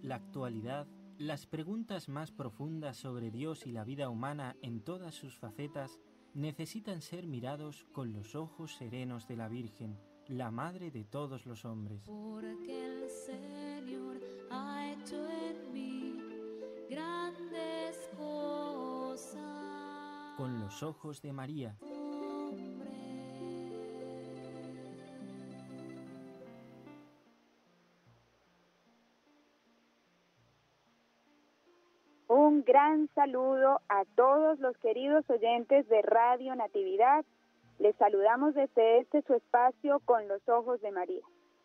la actualidad, las preguntas más profundas sobre Dios y la vida humana en todas sus facetas necesitan ser mirados con los ojos serenos de la Virgen, la Madre de todos los hombres. Porque el Señor ha hecho en mí grandes cosas. Con los ojos de María. Un gran saludo a todos los queridos oyentes de Radio Natividad. Les saludamos desde su espacio Con los ojos de María.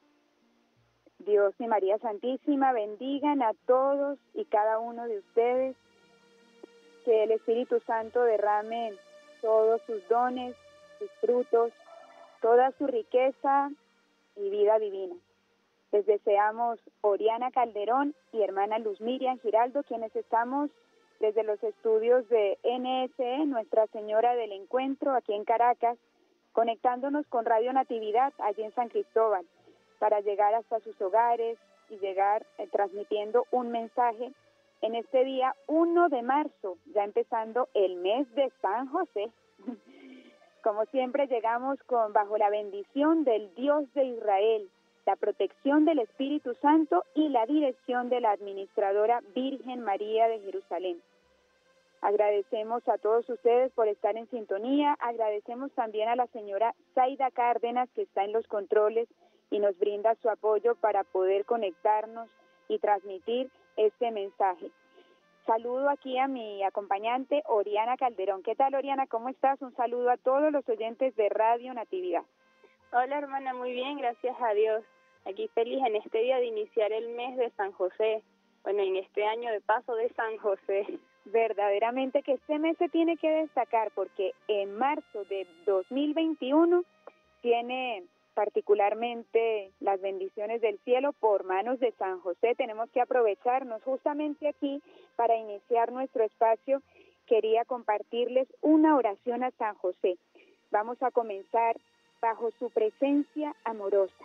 Dios y María Santísima bendigan a todos y cada uno de ustedes. Que el Espíritu Santo derrame todos sus dones, sus frutos, toda su riqueza y vida divina. Les deseamos Oriana Calderón y hermana Luz Miriam Giraldo, quienes estamos desde los estudios de NSE, Nuestra Señora del Encuentro, aquí en Caracas, conectándonos con Radio Natividad, allí en San Cristóbal, para llegar hasta sus hogares y llegar transmitiendo un mensaje en este día 1 de marzo, ya empezando el mes de San José. Como siempre llegamos bajo la bendición del Dios de Israel, la protección del Espíritu Santo y la dirección de la administradora Virgen María de Jerusalén. Agradecemos a todos ustedes por estar en sintonía, agradecemos también a la señora Zaida Cárdenas, que está en los controles y nos brinda su apoyo para poder conectarnos y transmitir este mensaje. Saludo aquí a mi acompañante Oriana Calderón. ¿Qué tal, Oriana? ¿Cómo estás? Un saludo a todos los oyentes de Radio Natividad. Hola, hermana, muy bien, gracias a Dios. Aquí feliz en este día de iniciar el mes de San José. Bueno, en este año de paso de San José. Verdaderamente que este mes se tiene que destacar porque en marzo de 2021 tiene particularmente las bendiciones del cielo por manos de San José. Tenemos que aprovecharnos justamente aquí para iniciar nuestro espacio. Quería compartirles una oración a San José. Vamos a comenzar bajo su presencia amorosa.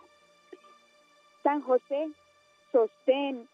San José, sostén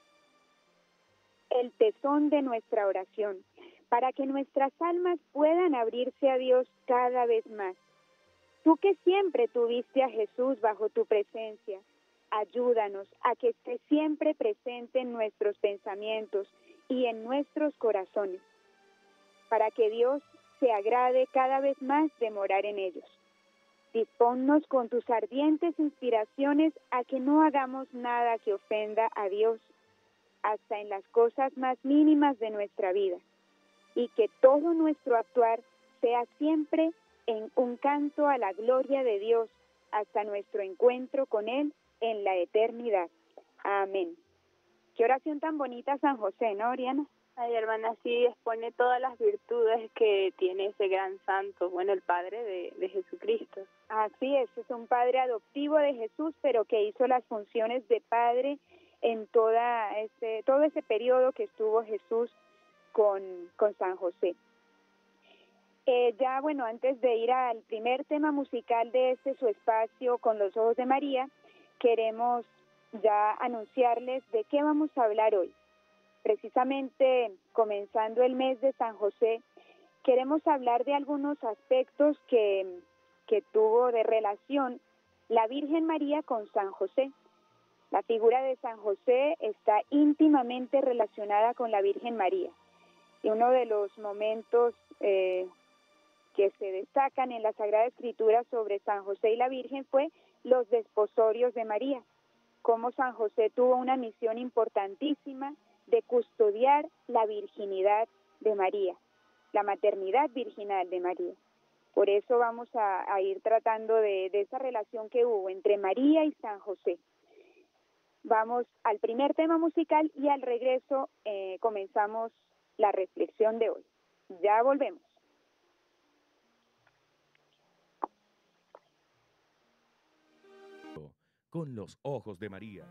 el tesón de nuestra oración para que nuestras almas puedan abrirse a Dios cada vez más. Tú que siempre tuviste a Jesús bajo tu presencia, ayúdanos a que esté siempre presente en nuestros pensamientos y en nuestros corazones, para que Dios se agrade cada vez más de morar en ellos. Disponnos con tus ardientes inspiraciones a que no hagamos nada que ofenda a Dios, hasta en las cosas más mínimas de nuestra vida, y que todo nuestro actuar sea siempre en un canto a la gloria de Dios, hasta nuestro encuentro con Él en la eternidad. Amén. Qué oración tan bonita, San José, ¿no, Oriana? Ay, hermana, sí expone todas las virtudes que tiene ese gran santo, bueno, el Padre de Jesucristo. Así es un Padre adoptivo de Jesús, pero que hizo las funciones de Padre en todo ese periodo que estuvo Jesús con San José. Ya, bueno, antes de ir al primer tema musical de su espacio Con los ojos de María, queremos ya anunciarles de qué vamos a hablar hoy. Precisamente comenzando el mes de San José, queremos hablar de algunos aspectos que tuvo de relación la Virgen María con San José. La figura de San José está íntimamente relacionada con la Virgen María. Y uno de los momentos que se destacan en la Sagrada Escritura sobre San José y la Virgen fue los desposorios de María, cómo San José tuvo una misión importantísima de custodiar la virginidad de María, la maternidad virginal de María. Por eso vamos a ir tratando de esa relación que hubo entre María y San José. Vamos al primer tema musical y al regreso comenzamos la reflexión de hoy. Ya volvemos. Con los ojos de María.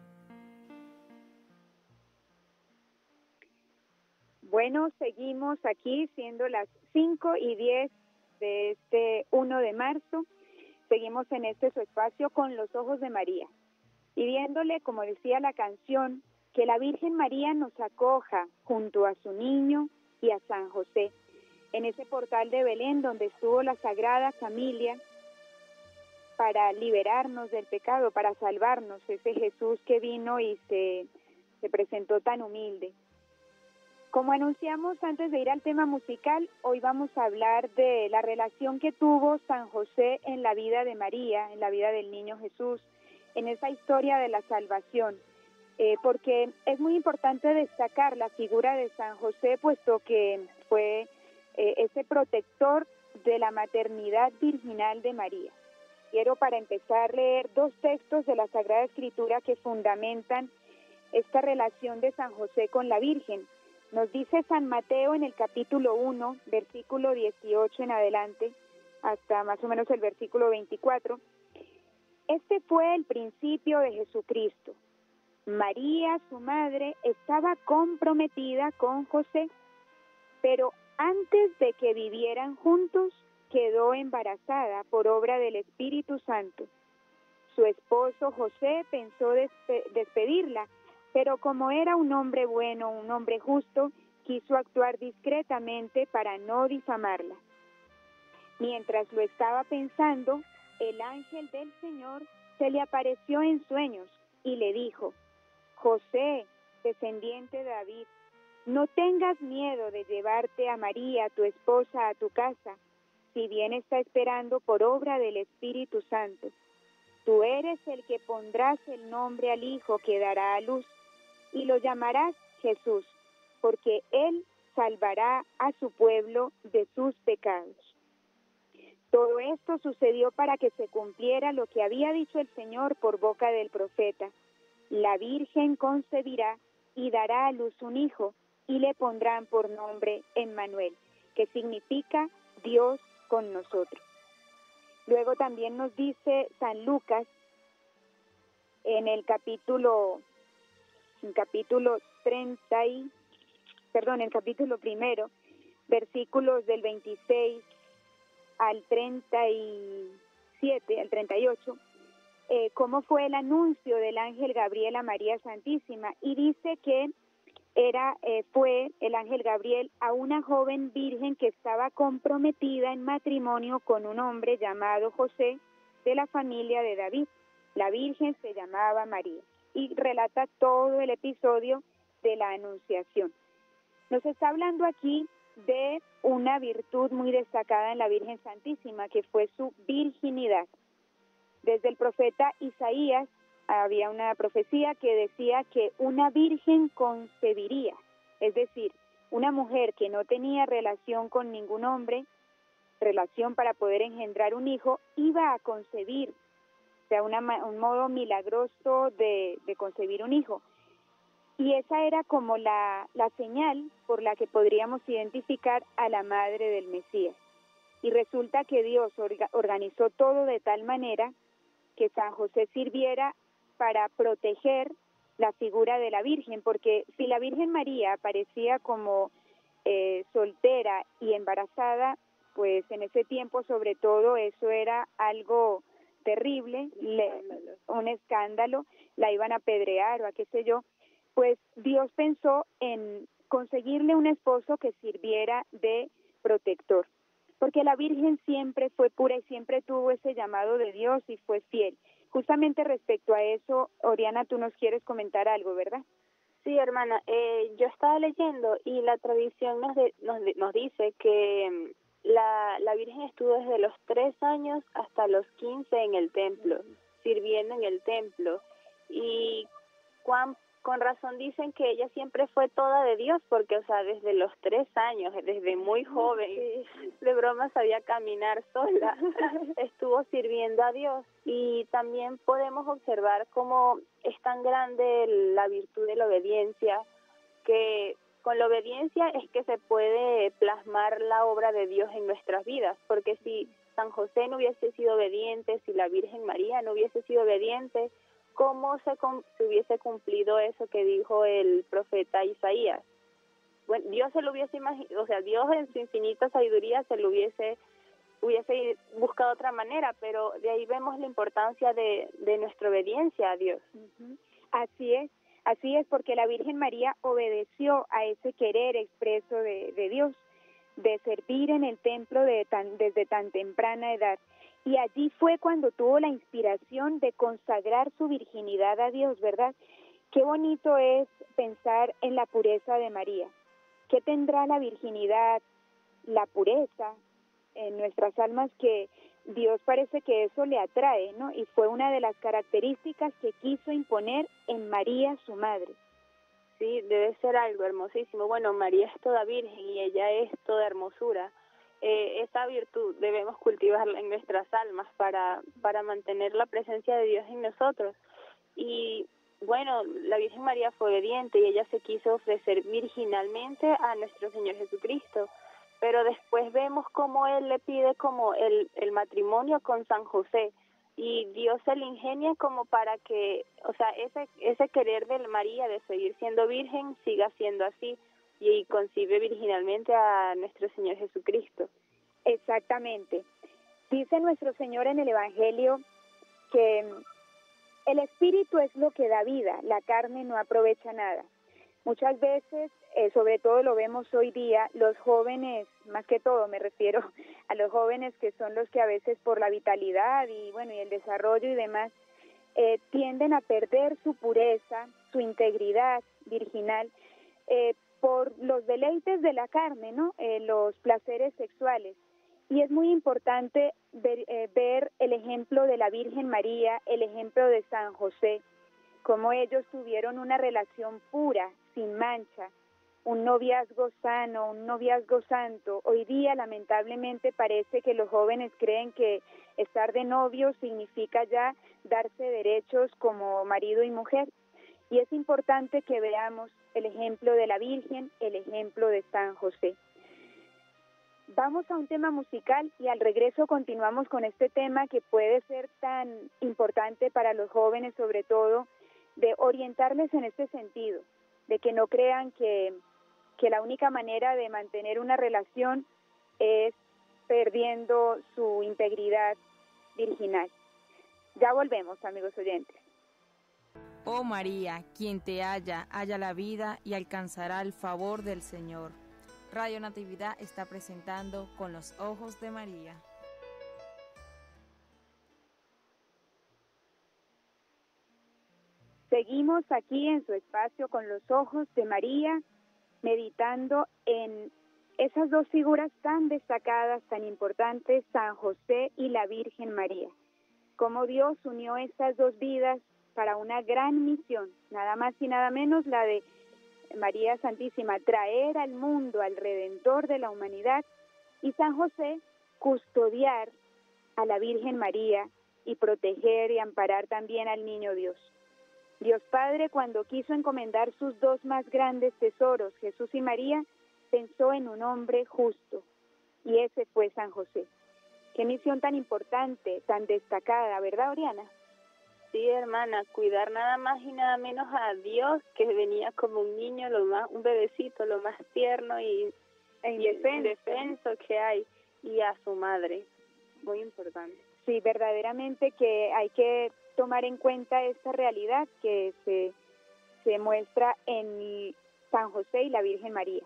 Bueno, seguimos aquí siendo las 5:10 de este 1 de marzo. Seguimos en su espacio Con los ojos de María. Y viéndole, como decía la canción, que la Virgen María nos acoja junto a su niño y a San José, en ese portal de Belén donde estuvo la Sagrada Familia para liberarnos del pecado, para salvarnos, ese Jesús que vino y se presentó tan humilde. Como anunciamos antes de ir al tema musical, hoy vamos a hablar de la relación que tuvo San José en la vida de María, en la vida del niño Jesús, en esa historia de la salvación, porque es muy importante destacar la figura de San José, puesto que fue ese protector de la maternidad virginal de María. Quiero para empezar leer dos textos de la Sagrada Escritura que fundamentan esta relación de San José con la Virgen. Nos dice San Mateo en el capítulo 1, versículo 18 en adelante, hasta más o menos el versículo 24. Este fue el principio de Jesucristo. María, su madre, estaba comprometida con José, pero antes de que vivieran juntos, quedó embarazada por obra del Espíritu Santo. Su esposo José pensó despedirla, pero como era un hombre bueno, un hombre justo, quiso actuar discretamente para no difamarla. Mientras lo estaba pensando, el ángel del Señor se le apareció en sueños y le dijo: José, descendiente de David, no tengas miedo de llevarte a María, tu esposa, a tu casa, si bien está esperando por obra del Espíritu Santo. Tú eres el que pondrás el nombre al hijo que dará a luz, y lo llamarás Jesús, porque él salvará a su pueblo de sus pecados. Todo esto sucedió para que se cumpliera lo que había dicho el Señor por boca del profeta: la Virgen concebirá y dará a luz un hijo, y le pondrán por nombre Emmanuel, que significa Dios con nosotros. Luego también nos dice San Lucas en el capítulo 1, versículos del 26 al 37, al 38, cómo fue el anuncio del ángel Gabriel a María Santísima, y dice que fue el ángel Gabriel a una joven virgen que estaba comprometida en matrimonio con un hombre llamado José, de la familia de David. La virgen se llamaba María, y relata todo el episodio de la anunciación. Nos está hablando aquí de una virtud muy destacada en la Virgen Santísima, que fue su virginidad. Desde el profeta Isaías había una profecía que decía que una virgen concebiría, es decir, una mujer que no tenía relación con ningún hombre, relación para poder engendrar un hijo, iba a concebir, o sea, un modo milagroso de concebir un hijo. Y esa era como la señal por la que podríamos identificar a la madre del Mesías. Y resulta que Dios organizó todo de tal manera que San José sirviera para proteger la figura de la Virgen, porque si la Virgen María aparecía como soltera y embarazada, pues en ese tiempo sobre todo eso era algo terrible, un escándalo, la iban a apedrear o a qué sé yo. Pues Dios pensó en conseguirle un esposo que sirviera de protector, porque la Virgen siempre fue pura y siempre tuvo ese llamado de Dios y fue fiel. Justamente respecto a eso, Oriana, tú nos quieres comentar algo, ¿verdad? Sí, hermana, yo estaba leyendo y la tradición nos dice que la Virgen estuvo desde los 3 años hasta los 15 en el templo, sirviendo en el templo, y con razón dicen que ella siempre fue toda de Dios, porque, o sea, desde los 3 años, desde muy joven, de broma sabía caminar sola, estuvo sirviendo a Dios. Y también podemos observar cómo es tan grande la virtud de la obediencia, que con la obediencia es que se puede plasmar la obra de Dios en nuestras vidas, porque si San José no hubiese sido obediente, si la Virgen María no hubiese sido obediente, ¿cómo se hubiese cumplido eso que dijo el profeta Isaías? Bueno, Dios se lo hubiese imaginado, o sea, Dios en su infinita sabiduría se lo hubiese buscado otra manera, pero de ahí vemos la importancia de nuestra obediencia a Dios. Así es. Así es, porque la Virgen María obedeció a ese querer expreso de Dios, de servir en el templo desde tan temprana edad. Y allí fue cuando tuvo la inspiración de consagrar su virginidad a Dios, ¿verdad? Qué bonito es pensar en la pureza de María. ¿Qué tendrá la virginidad, la pureza en nuestras almas que Dios parece que eso le atrae, ¿no? Y fue una de las características que quiso imponer en María, su madre. Sí, debe ser algo hermosísimo. Bueno, María es toda virgen y ella es toda hermosura. Esa virtud debemos cultivarla en nuestras almas para mantener la presencia de Dios en nosotros. Y bueno, la Virgen María fue obediente y ella se quiso ofrecer virginalmente a nuestro Señor Jesucristo. Pero después vemos cómo Él le pide como el matrimonio con San José. Y Dios se le ingenia como para que, o sea, ese querer de María de seguir siendo virgen siga siendo así, y concibe virginalmente a nuestro Señor Jesucristo. Exactamente. Dice nuestro Señor en el Evangelio que el Espíritu es lo que da vida, la carne no aprovecha nada. Muchas veces, sobre todo lo vemos hoy día, los jóvenes, más que todo me refiero a los jóvenes que son los que a veces por la vitalidad y bueno y el desarrollo y demás, tienden a perder su pureza, su integridad virginal, por los deleites de la carne, ¿no? Los placeres sexuales. Y es muy importante ver el ejemplo de la Virgen María, el ejemplo de San José, cómo ellos tuvieron una relación pura, sin mancha, un noviazgo sano, un noviazgo santo. Hoy día, lamentablemente, parece que los jóvenes creen que estar de novio significa ya darse derechos como marido y mujer. Y es importante que veamos el ejemplo de la Virgen, el ejemplo de San José. Vamos a un tema musical y al regreso continuamos con este tema que puede ser tan importante para los jóvenes, sobre todo, de orientarles en este sentido, de que no crean que la única manera de mantener una relación es perdiendo su integridad virginal. Ya volvemos, amigos oyentes. Oh María, quien te halla la vida y alcanzará el favor del Señor. Radio Natividad está presentando Con los Ojos de María. Seguimos aquí en su espacio Con los Ojos de María, meditando en esas dos figuras tan destacadas, tan importantes, San José y la Virgen María. Cómo Dios unió estas dos vidas para una gran misión, nada más y nada menos la de María Santísima, traer al mundo al Redentor de la humanidad, y San José, custodiar a la Virgen María y proteger y amparar también al niño Dios. Dios Padre, cuando quiso encomendar sus dos más grandes tesoros, Jesús y María, pensó en un hombre justo, y ese fue San José. Qué misión tan importante, tan destacada, ¿verdad, Oriana? Sí, hermana, cuidar nada más y nada menos a Dios, que venía como un niño, un bebecito, lo más tierno y indefenso que hay, y a su madre, muy importante. Sí, verdaderamente que hay que tomar en cuenta esta realidad que se muestra en San José y la Virgen María.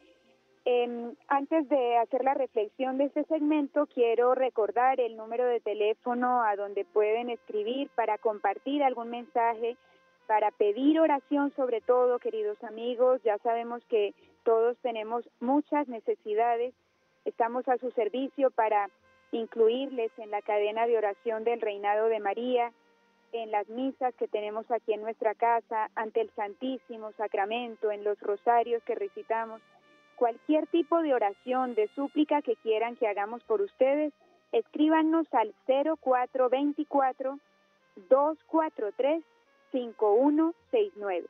Antes de hacer la reflexión de este segmento, quiero recordar el número de teléfono a donde pueden escribir para compartir algún mensaje, para pedir oración sobre todo, queridos amigos. Ya sabemos que todos tenemos muchas necesidades. Estamos a su servicio para incluirles en la cadena de oración del Reinado de María, en las misas que tenemos aquí en nuestra casa, ante el Santísimo Sacramento, en los rosarios que recitamos. Cualquier tipo de oración, de súplica que quieran que hagamos por ustedes, escríbanos al 0424-243-5169.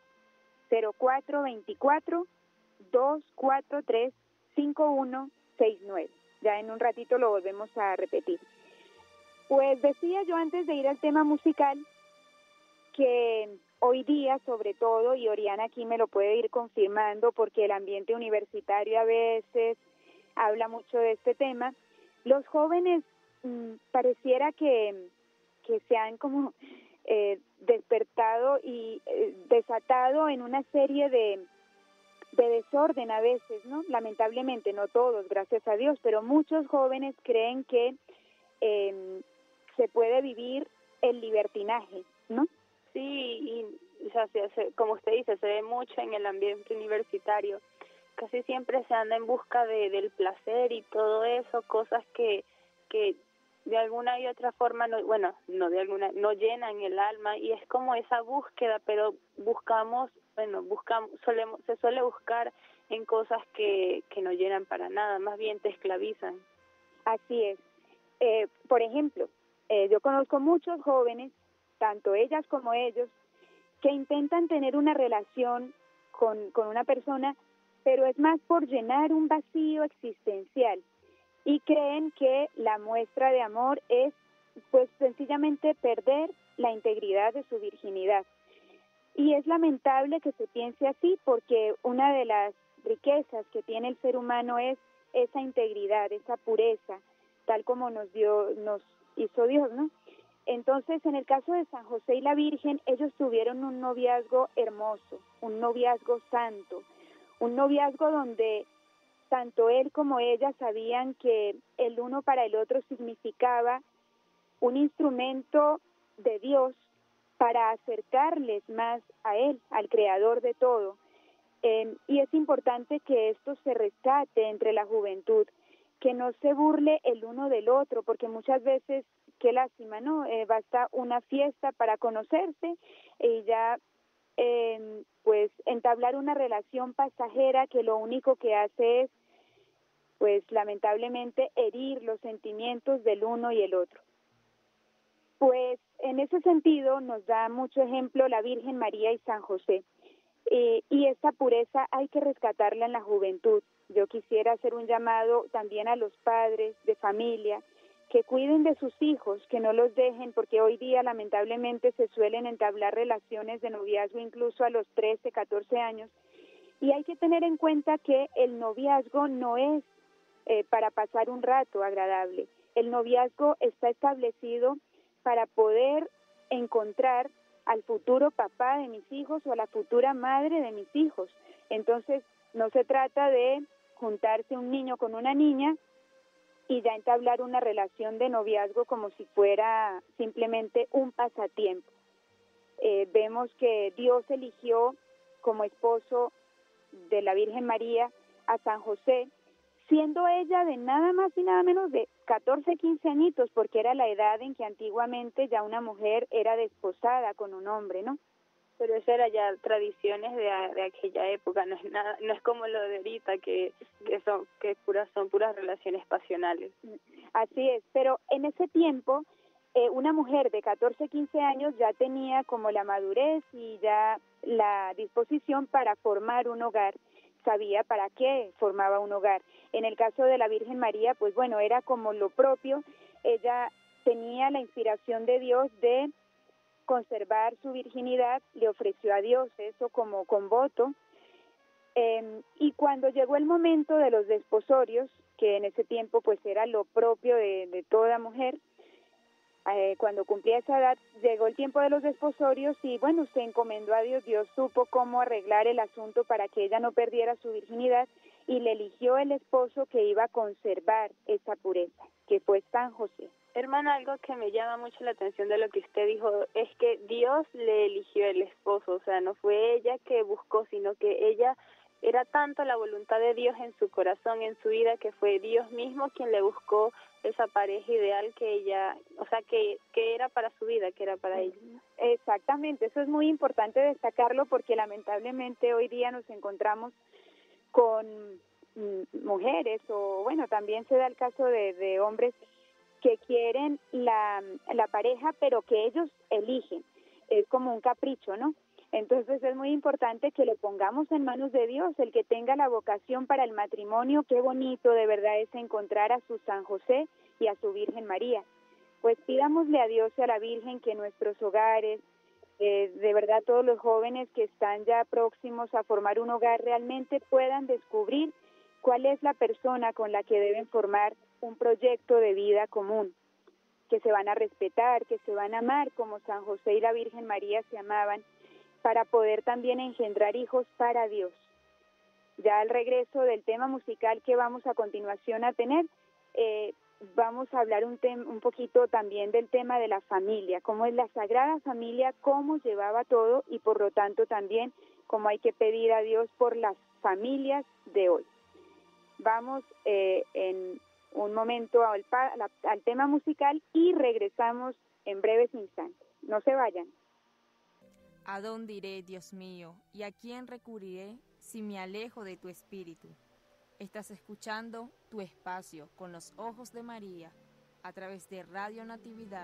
0424-243-5169. Ya en un ratito lo volvemos a repetir. Pues decía yo antes de ir al tema musical que hoy día, sobre todo, y Oriana aquí me lo puede ir confirmando porque el ambiente universitario a veces habla mucho de este tema, los jóvenes pareciera que se han como despertado y desatado en una serie de desorden a veces, ¿no? Lamentablemente, no todos, gracias a Dios, pero muchos jóvenes creen que se puede vivir el libertinaje, ¿no? Sí, y o sea, como usted dice, se ve mucho en el ambiente universitario. Casi siempre se anda en busca del placer y todo eso, cosas que de alguna y otra forma, no llenan el alma, y es como esa búsqueda, pero se suele buscar en cosas que no llenan para nada, más bien te esclavizan. Así es. Por ejemplo, yo conozco muchos jóvenes, tanto ellas como ellos, que intentan tener una relación con una persona, pero es más por llenar un vacío existencial, y creen que la muestra de amor es pues sencillamente perder la integridad de su virginidad. Y es lamentable que se piense así, porque una de las riquezas que tiene el ser humano es esa integridad, esa pureza, tal como nos hizo Dios, ¿no? Entonces, en el caso de San José y la Virgen, ellos tuvieron un noviazgo hermoso, un noviazgo santo, un noviazgo donde tanto él como ella sabían que el uno para el otro significaba un instrumento de Dios para acercarles más a Él, al Creador de todo. Y es importante que esto se rescate entre la juventud, que no se burle el uno del otro, porque muchas veces, qué lástima, ¿no? Basta una fiesta para conocerse y ya pues entablar una relación pasajera que lo único que hace es, pues lamentablemente, herir los sentimientos del uno y el otro. Pues en ese sentido nos da mucho ejemplo la Virgen María y San José, y esta pureza hay que rescatarla en la juventud. Yo quisiera hacer un llamado también a los padres de familia, que cuiden de sus hijos, que no los dejen, porque hoy día lamentablemente se suelen entablar relaciones de noviazgo incluso a los 13, 14 años, y hay que tener en cuenta que el noviazgo no es para pasar un rato agradable. El noviazgo está establecido para poder encontrar al futuro papá de mis hijos o a la futura madre de mis hijos. Entonces, no se trata de juntarse un niño con una niña y ya entablar una relación de noviazgo como si fuera simplemente un pasatiempo. Vemos que Dios eligió como esposo de la Virgen María a San José, siendo ella de nada más y nada menos de 14, 15 añitos, porque era la edad en que antiguamente ya una mujer era desposada con un hombre, ¿no? Pero eso era ya tradiciones de aquella época, no es nada, no es como lo de ahorita que son puras relaciones pasionales. Así es, pero en ese tiempo una mujer de 14, 15 años ya tenía como la madurez y ya la disposición para formar un hogar, sabía para qué formaba un hogar. En el caso de la Virgen María, pues bueno, era como lo propio, ella tenía la inspiración de Dios de conservar su virginidad, le ofreció a Dios eso como con voto, y cuando llegó el momento de los desposorios, que en ese tiempo pues era lo propio de toda mujer, cuando cumplía esa edad, llegó el tiempo de los desposorios y bueno, se encomendó a Dios. Dios supo cómo arreglar el asunto para que ella no perdiera su virginidad y le eligió el esposo que iba a conservar esa pureza, que fue San José. Hermana, algo que me llama mucho la atención de lo que usted dijo es que Dios le eligió el esposo, o sea, no fue ella que buscó, sino que ella era tanto la voluntad de Dios en su corazón, en su vida, que fue Dios mismo quien le buscó esa pareja ideal que ella, o sea, que era para su vida, que era para ella. Exactamente, eso es muy importante destacarlo porque lamentablemente hoy día nos encontramos con mujeres, o bueno, también se da el caso de hombres que quieren la pareja, pero que ellos eligen, es como un capricho, ¿no? Entonces es muy importante que lo pongamos en manos de Dios, el que tenga la vocación para el matrimonio. Qué bonito de verdad es encontrar a su San José y a su Virgen María. Pues pidámosle a Dios y a la Virgen que nuestros hogares, de verdad todos los jóvenes que están ya próximos a formar un hogar, realmente puedan descubrir cuál es la persona con la que deben formar un proyecto de vida común. que se van a respetar, que se van a amar como San José y la Virgen María se amaban, para poder también engendrar hijos para Dios. Ya al regreso del tema musical que vamos a continuación a tener, vamos a hablar un poquito también del tema de la familia, cómo es la Sagrada Familia, cómo llevaba todo y por lo tanto también cómo hay que pedir a Dios por las familias de hoy. Vamos en un momento al tema musical y regresamos en breves instantes. No se vayan. ¿A dónde iré, Dios mío? ¿Y a quién recurriré si me alejo de tu espíritu? Estás escuchando Tu Espacio con los Ojos de María a través de Radio Natividad.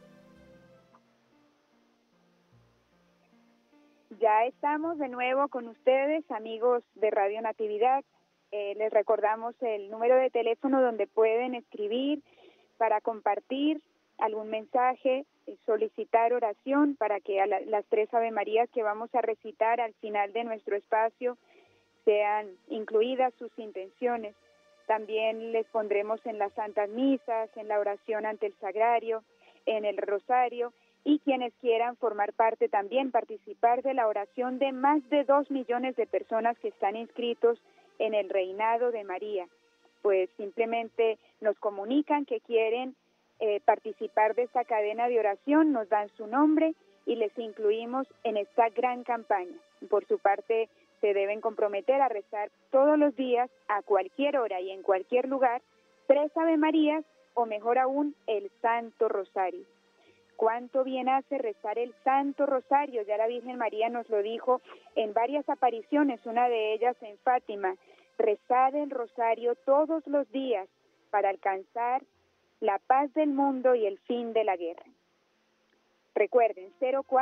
Ya estamos de nuevo con ustedes, amigos de Radio Natividad. Les recordamos el número de teléfono donde pueden escribir para compartir algún mensaje, solicitar oración para que las 3 Ave Marías que vamos a recitar al final de nuestro espacio sean incluidas sus intenciones. También les pondremos en las santas misas, en la oración ante el sagrario, en el rosario, y quienes quieran formar parte también, participar de la oración de más de 2 millones de personas que están inscritos en el reinado de María. Pues simplemente nos comunican que quieren participar de esta cadena de oración, nos dan su nombre y les incluimos en esta gran campaña. Por su parte, se deben comprometer a rezar todos los días, a cualquier hora y en cualquier lugar, 3 Ave Marías o mejor aún, el Santo Rosario. Cuánto bien hace rezar el Santo Rosario, ya la Virgen María nos lo dijo en varias apariciones, una de ellas en Fátima. Rezad el Rosario todos los días para alcanzar la paz del mundo y el fin de la guerra. Recuerden,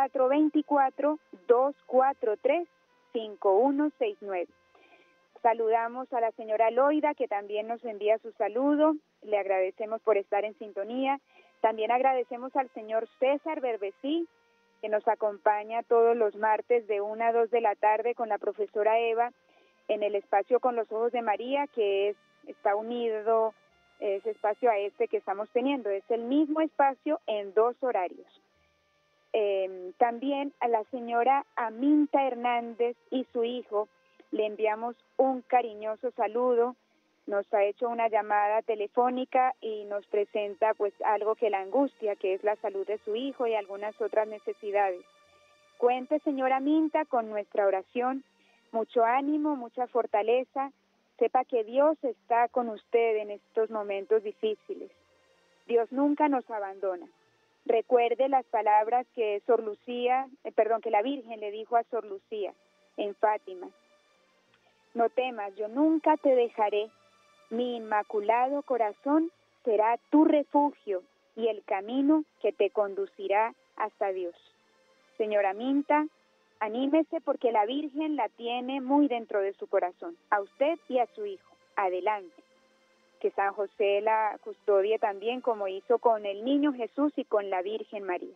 0424-243-5169. Saludamos a la señora Loida, que también nos envía su saludo. Le agradecemos por estar en sintonía. También agradecemos al señor César Berbesí, que nos acompaña todos los martes de 1 a 2 de la tarde con la profesora Eva en el espacio Con los Ojos de María, que está unido ese espacio a este que estamos teniendo. Es el mismo espacio en 2 horarios. También a la señora Aminta Hernández y su hijo le enviamos un cariñoso saludo. Nos ha hecho una llamada telefónica y nos presenta pues algo que la angustia, que es la salud de su hijo y algunas otras necesidades. Cuente, señora Minta, con nuestra oración. Mucho ánimo, mucha fortaleza. Sepa que Dios está con usted en estos momentos difíciles. Dios nunca nos abandona. Recuerde las palabras que que la Virgen le dijo a Sor Lucía en Fátima. No temas, yo nunca te dejaré. Mi inmaculado corazón será tu refugio y el camino que te conducirá hasta Dios. Señora Minta, anímese porque la Virgen la tiene muy dentro de su corazón, a usted y a su hijo. Adelante. Que San José la custodie también como hizo con el niño Jesús y con la Virgen María.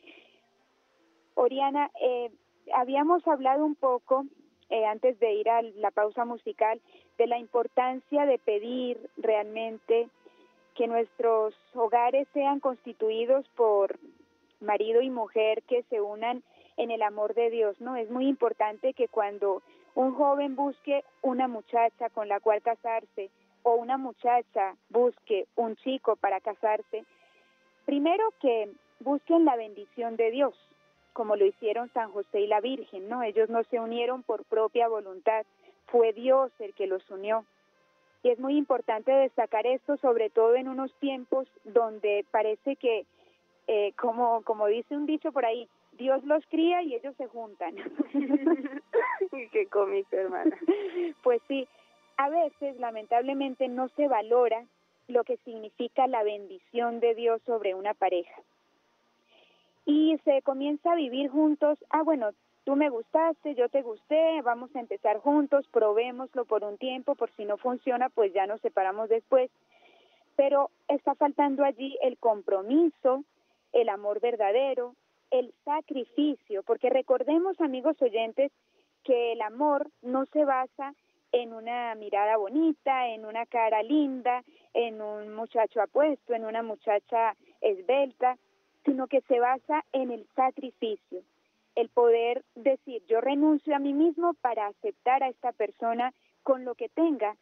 Oriana, habíamos hablado un poco, antes de ir a la pausa musical, de la importancia de pedir realmente que nuestros hogares sean constituidos por marido y mujer que se unan en el amor de Dios, ¿no? Es muy importante que cuando un joven busque una muchacha con la cual casarse o una muchacha busque un chico para casarse, primero que busquen la bendición de Dios, como lo hicieron San José y la Virgen, ¿no? Ellos no se unieron por propia voluntad, fue Dios el que los unió. Y es muy importante destacar esto, sobre todo en unos tiempos donde parece que, como dice un dicho por ahí, Dios los cría y ellos se juntan. Qué cómico, hermana. Pues sí, a veces lamentablemente no se valora lo que significa la bendición de Dios sobre una pareja. Y se comienza a vivir juntos, bueno, tú me gustaste, yo te gusté, vamos a empezar juntos, probémoslo por un tiempo, por si no funciona, pues ya nos separamos después. Pero está faltando allí el compromiso, el amor verdadero, el sacrificio, porque recordemos, amigos oyentes, que el amor no se basa en una mirada bonita, en una cara linda, en un muchacho apuesto, en una muchacha esbelta, sino que se basa en el sacrificio, el poder decir, yo renuncio a mí mismo para aceptar a esta persona con lo que tenga.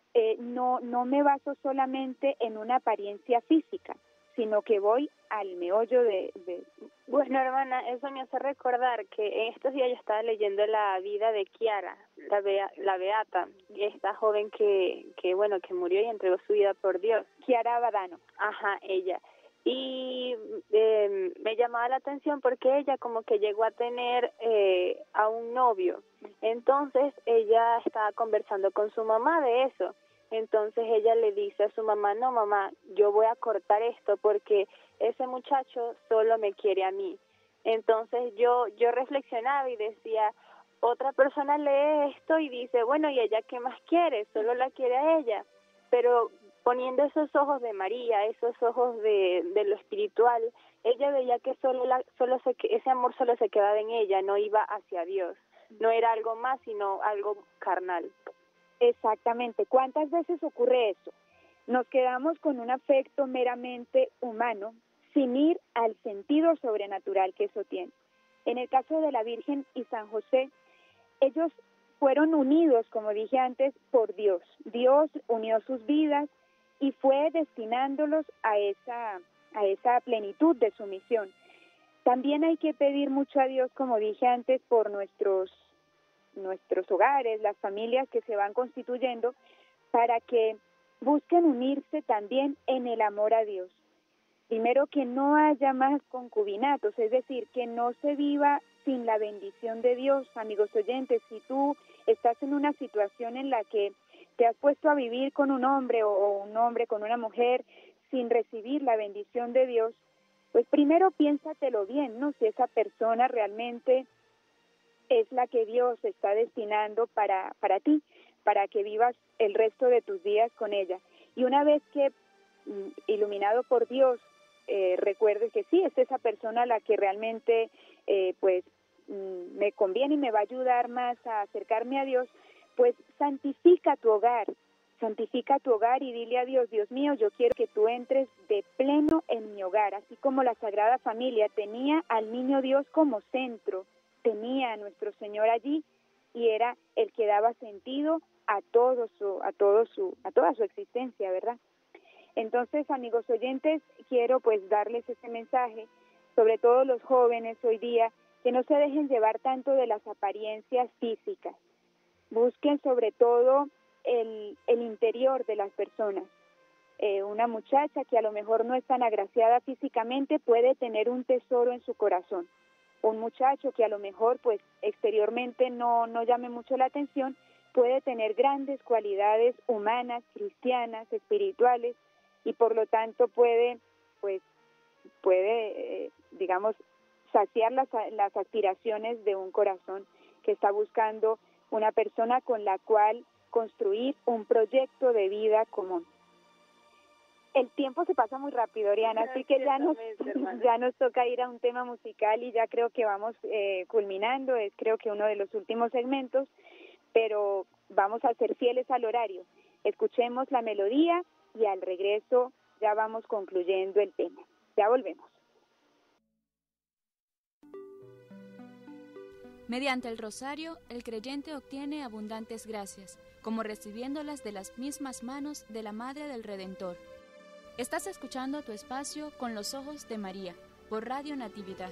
No me baso solamente en una apariencia física, sino que voy al meollo de... Bueno, hermana, eso me hace recordar que en estos días yo estaba leyendo la vida de Kiara, la beata, esta joven que murió y entregó su vida por Dios. Kiara Badano. Ajá, ella. Y me llamaba la atención porque ella como que llegó a tener a un novio. Entonces ella estaba conversando con su mamá de eso. Entonces ella le dice a su mamá, no mamá, yo voy a cortar esto porque ese muchacho solo me quiere a mí. Entonces yo reflexionaba y decía, otra persona lee esto y dice, bueno, ¿y ella qué más quiere? Solo la quiere a ella. Pero poniendo esos ojos de María, esos ojos de lo espiritual, ella veía que ese amor solo se quedaba en ella, no iba hacia Dios. No era algo más, sino algo carnal. Exactamente. ¿Cuántas veces ocurre eso? Nos quedamos con un afecto meramente humano, sin ir al sentido sobrenatural que eso tiene. En el caso de la Virgen y San José, ellos fueron unidos, como dije antes, por Dios. Dios unió sus vidas y fue destinándolos a esa plenitud de su misión. También hay que pedir mucho a Dios, como dije antes, por nuestros hogares, las familias que se van constituyendo, para que busquen unirse también en el amor a Dios. Primero, que no haya más concubinatos, es decir, que no se viva sin la bendición de Dios. Amigos oyentes, si tú estás en una situación en la que te has puesto a vivir con un hombre o un hombre con una mujer sin recibir la bendición de Dios, pues primero piénsatelo bien, ¿no? Si esa persona realmente es la que Dios está destinando para ti, para que vivas el resto de tus días con ella. Y una vez que, iluminado por Dios, recuerdes que sí, es esa persona la que realmente me conviene y me va a ayudar más a acercarme a Dios, pues santifica tu hogar y dile a Dios, Dios mío, yo quiero que tú entres de pleno en mi hogar, así como la Sagrada Familia tenía al niño Dios como centro, tenía a nuestro Señor allí y era el que daba sentido a toda su existencia, ¿verdad? Entonces, amigos oyentes, quiero pues darles este mensaje, sobre todo los jóvenes hoy día, que no se dejen llevar tanto de las apariencias físicas. Busquen sobre todo el interior de las personas. Una muchacha que a lo mejor no es tan agraciada físicamente puede tener un tesoro en su corazón. Un muchacho que a lo mejor pues exteriormente no llame mucho la atención puede tener grandes cualidades humanas, cristianas, espirituales, y por lo tanto puede saciar las aspiraciones de un corazón que está buscando una persona con la cual construir un proyecto de vida común. El tiempo se pasa muy rápido, Oriana, así que ya nos toca ir a un tema musical y ya creo que vamos culminando, es creo que uno de los últimos segmentos, pero vamos a ser fieles al horario. Escuchemos la melodía y al regreso ya vamos concluyendo el tema. Ya volvemos. Mediante el rosario, el creyente obtiene abundantes gracias, como recibiéndolas de las mismas manos de la Madre del Redentor. Estás escuchando tu espacio Con los Ojos de María, por Radio Natividad.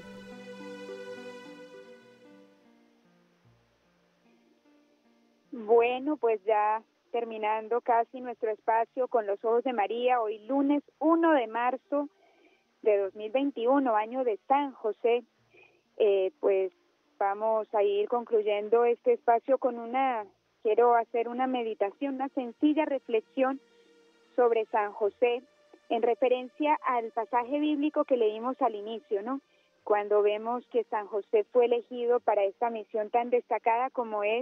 Bueno, pues ya terminando casi nuestro espacio Con los Ojos de María, hoy lunes 1 de marzo de 2021, año de San José, pues vamos a ir concluyendo este espacio quiero hacer una meditación, una sencilla reflexión sobre San José, en referencia al pasaje bíblico que leímos al inicio, ¿no? Cuando vemos que San José fue elegido para esta misión tan destacada como es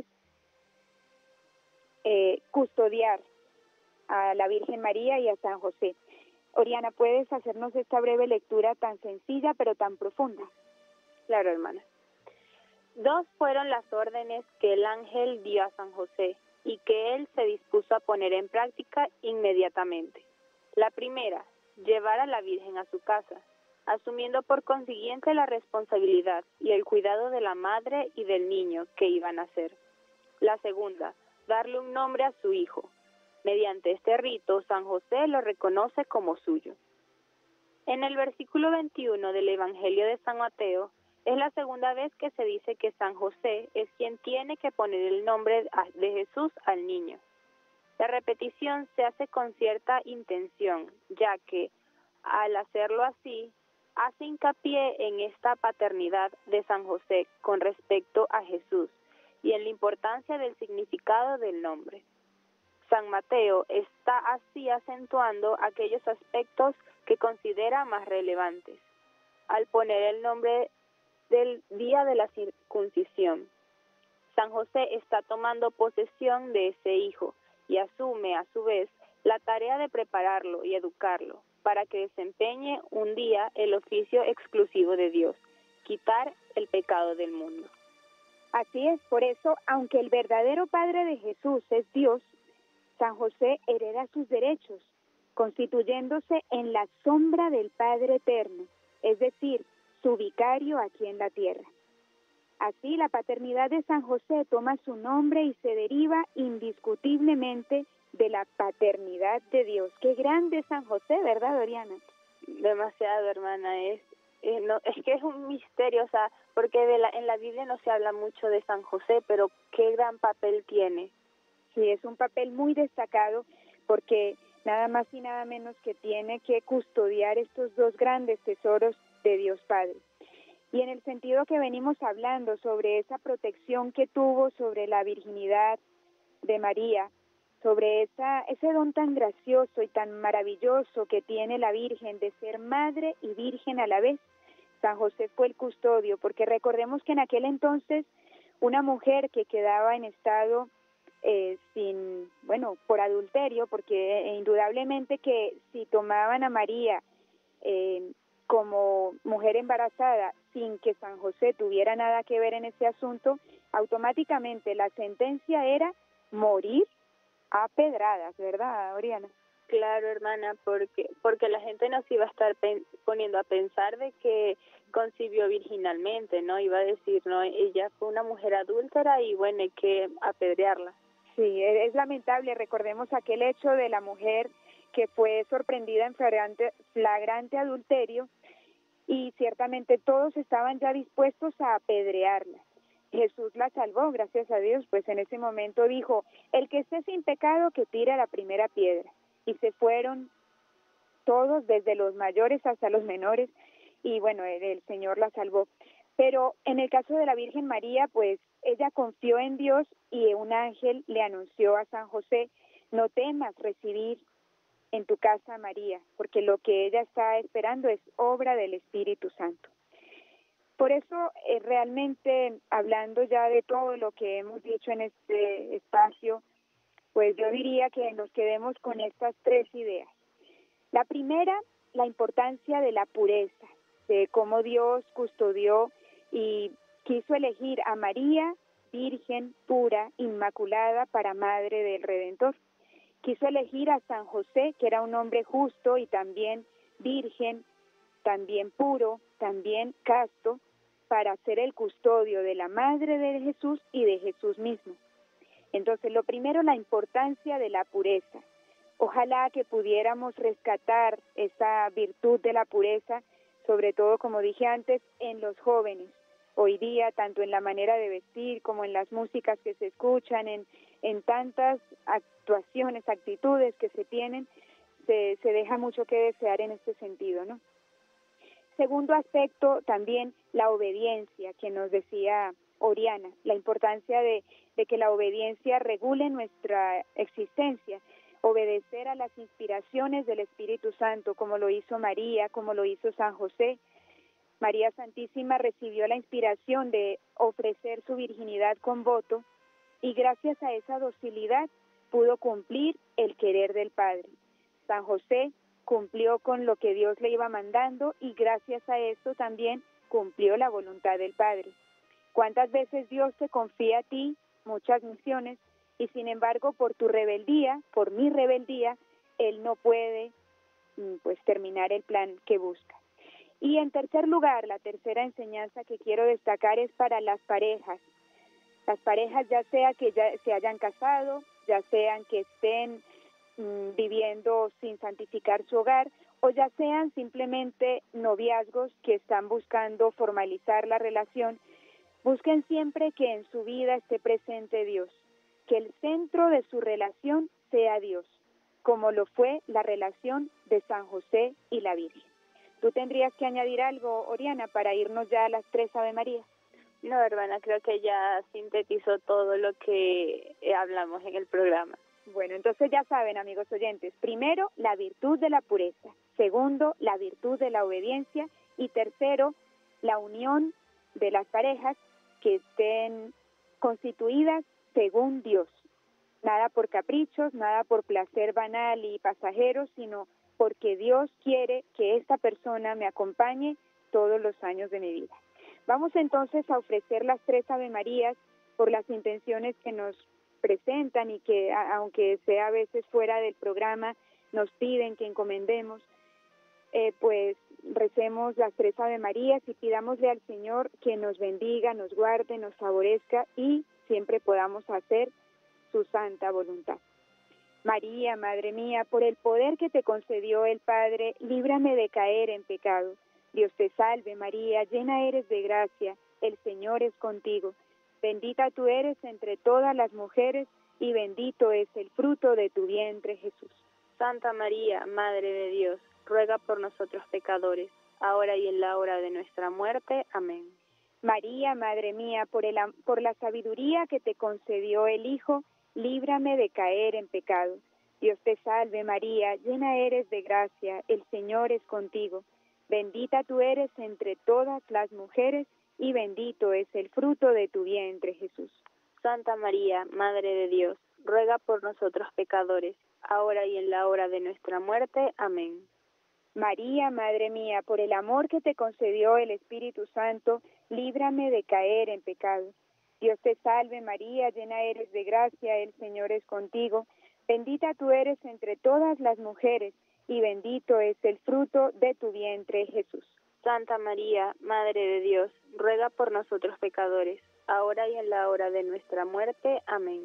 custodiar a la Virgen María y a San José. Oriana, ¿puedes hacernos esta breve lectura tan sencilla pero tan profunda? Claro, hermana. 2 fueron las órdenes que el ángel dio a San José y que él se dispuso a poner en práctica inmediatamente. La primera, llevar a la Virgen a su casa, asumiendo por consiguiente la responsabilidad y el cuidado de la madre y del niño que iba a nacer. La segunda, darle un nombre a su hijo. Mediante este rito, San José lo reconoce como suyo. En el versículo 21 del Evangelio de San Mateo, es la segunda vez que se dice que San José es quien tiene que poner el nombre de Jesús al niño. La repetición se hace con cierta intención, ya que, al hacerlo así, hace hincapié en esta paternidad de San José con respecto a Jesús y en la importancia del significado del nombre. San Mateo está así acentuando aquellos aspectos que considera más relevantes, al poner el nombre del día de la circuncisión. San José está tomando posesión de ese hijo y asume, a su vez, la tarea de prepararlo y educarlo para que desempeñe un día el oficio exclusivo de Dios, quitar el pecado del mundo. Así es, por eso, aunque el verdadero Padre de Jesús es Dios, San José hereda sus derechos, constituyéndose en la sombra del Padre Eterno, es decir, su vicario aquí en la tierra. Así, la paternidad de San José toma su nombre y se deriva indiscutiblemente de la paternidad de Dios. Qué grande es San José, ¿verdad, Oriana? Demasiado, hermana, es que es un misterio, o sea, porque en la Biblia no se habla mucho de San José, pero qué gran papel tiene. Sí, es un papel muy destacado porque nada más y nada menos que tiene que custodiar estos dos grandes tesoros de Dios Padre. Y en el sentido que venimos hablando sobre esa protección que tuvo sobre la virginidad de María, sobre ese don tan gracioso y tan maravilloso que tiene la Virgen de ser madre y virgen a la vez, San José fue el custodio, porque recordemos que en aquel entonces una mujer que quedaba en estado por adulterio, porque indudablemente que si tomaban a María como mujer embarazada sin que San José tuviera nada que ver en ese asunto, automáticamente la sentencia era morir a pedradas, ¿verdad, Oriana? Claro, hermana, porque la gente nos iba a estar poniendo a pensar de que concibió virginalmente, ¿no? Iba a decir, no, ella fue una mujer adúltera y bueno, hay que apedrearla. Sí, es lamentable. Recordemos aquel hecho de la mujer que fue sorprendida en flagrante adulterio y ciertamente todos estaban ya dispuestos a apedrearla. Jesús la salvó, gracias a Dios, pues en ese momento dijo, el que esté sin pecado que tire la primera piedra. Y se fueron todos, desde los mayores hasta los menores, y bueno, el Señor la salvó. Pero en el caso de la Virgen María, pues ella confió en Dios y un ángel le anunció a San José, no temas recibir en tu casa a María, porque lo que ella está esperando es obra del Espíritu Santo. Por eso, realmente, hablando ya de todo lo que hemos dicho en este espacio, pues yo diría que nos quedemos con estas tres ideas. La primera, la importancia de la pureza, de cómo Dios custodió y quiso elegir a María, virgen, pura, inmaculada, para madre del Redentor. Quiso elegir a San José, que era un hombre justo y también virgen, también puro, también casto, para ser el custodio de la madre de Jesús y de Jesús mismo. Entonces, lo primero, la importancia de la pureza. Ojalá que pudiéramos rescatar esa virtud de la pureza, sobre todo, como dije antes, en los jóvenes. Hoy día, tanto en la manera de vestir como en las músicas que se escuchan, en tantas actuaciones, actitudes que se tienen, se deja mucho que desear en este sentido, ¿no? Segundo aspecto, también la obediencia, que nos decía Oriana, la importancia de que la obediencia regule nuestra existencia, obedecer a las inspiraciones del Espíritu Santo, como lo hizo María, como lo hizo San José. María Santísima recibió la inspiración de ofrecer su virginidad con voto y gracias a esa docilidad pudo cumplir el querer del Padre. San José cumplió con lo que Dios le iba mandando y gracias a esto también cumplió la voluntad del Padre. ¿Cuántas veces Dios te confía a ti muchas misiones y sin embargo por tu rebeldía, por mi rebeldía, Él no puede pues terminar el plan que busca. Y en tercer lugar, la tercera enseñanza que quiero destacar es para las parejas. Las parejas, ya sea que ya se hayan casado, ya sean que estén viviendo sin santificar su hogar, o ya sean simplemente noviazgos que están buscando formalizar la relación, busquen siempre que en su vida esté presente Dios, que el centro de su relación sea Dios, como lo fue la relación de San José y la Virgen. ¿Tú tendrías que añadir algo, Oriana, para irnos ya a las 3 Ave María? No, hermana, creo que ya sintetizó todo lo que hablamos en el programa. Bueno, entonces ya saben, amigos oyentes, primero, la virtud de la pureza, segundo, la virtud de la obediencia y tercero, la unión de las parejas que estén constituidas según Dios. Nada por caprichos, nada por placer banal y pasajero, sino porque Dios quiere que esta persona me acompañe todos los años de mi vida. Vamos entonces a ofrecer las 3 Ave Marías por las intenciones que nos presentan y que, aunque sea a veces fuera del programa, nos piden que encomendemos, pues recemos las 3 Ave Marías y pidámosle al Señor que nos bendiga, nos guarde, nos favorezca y siempre podamos hacer su santa voluntad. María, Madre mía, por el poder que te concedió el Padre, líbrame de caer en pecado. Dios te salve, María, llena eres de gracia, el Señor es contigo. Bendita tú eres entre todas las mujeres, y bendito es el fruto de tu vientre, Jesús. Santa María, Madre de Dios, ruega por nosotros pecadores, ahora y en la hora de nuestra muerte. Amén. María, Madre mía, por la sabiduría que te concedió el Hijo, líbrame de caer en pecado. Dios te salve, María, llena eres de gracia, el Señor es contigo. Bendita tú eres entre todas las mujeres, y bendito es el fruto de tu vientre, Jesús. Santa María, Madre de Dios, ruega por nosotros pecadores, ahora y en la hora de nuestra muerte. Amén. María, Madre mía, por el amor que te concedió el Espíritu Santo, líbrame de caer en pecado. Dios te salve, María, llena eres de gracia, el Señor es contigo. Bendita tú eres entre todas las mujeres, y bendito es el fruto de tu vientre, Jesús. Santa María, Madre de Dios, ruega por nosotros pecadores, ahora y en la hora de nuestra muerte. Amén.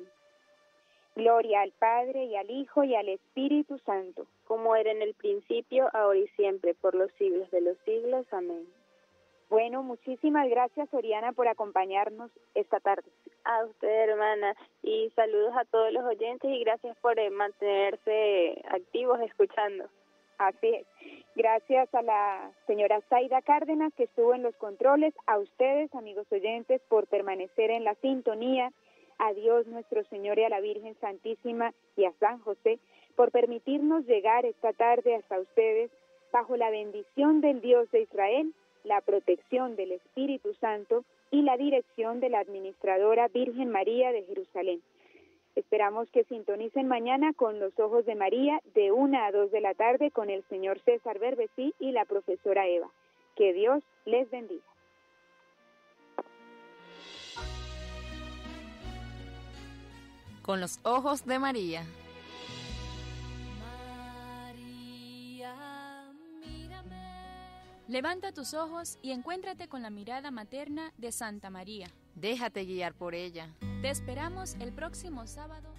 Gloria al Padre, y al Hijo, y al Espíritu Santo. Como era en el principio, ahora y siempre, por los siglos de los siglos. Amén. Bueno, muchísimas gracias, Oriana, por acompañarnos esta tarde. A usted, hermana, y saludos a todos los oyentes, y gracias por mantenerse activos escuchando. Así es. Gracias a la señora Zaida Cárdenas, que estuvo en los controles, a ustedes, amigos oyentes, por permanecer en la sintonía, a Dios nuestro Señor y a la Virgen Santísima y a San José, por permitirnos llegar esta tarde hasta ustedes, bajo la bendición del Dios de Israel, la protección del Espíritu Santo y la dirección de la administradora Virgen María de Jerusalén. Esperamos que sintonicen mañana con Los Ojos de María de 1 a 2 de la tarde con el señor César Berbesí y la profesora Eva. Que Dios les bendiga. Con los ojos de María. Levanta tus ojos y encuéntrate con la mirada materna de Santa María. Déjate guiar por ella. Te esperamos el próximo sábado.